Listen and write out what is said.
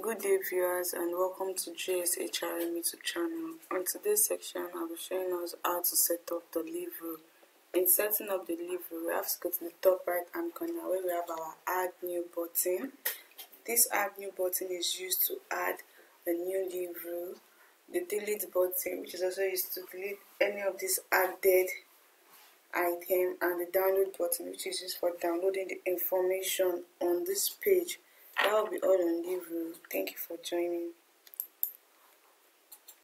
Good day viewers and welcome to GOSHRM YouTube channel. On today's section, I'll be showing us how to set up the leave rule. In setting up the leave rule, we have to go to the top right hand corner where we have our add new button. This add new button is used to add the new leave rule. The delete button, which is also used to delete any of these added item, and the download button, which is used for downloading the information on this page. That will be all on leave rule. Thank you for joining.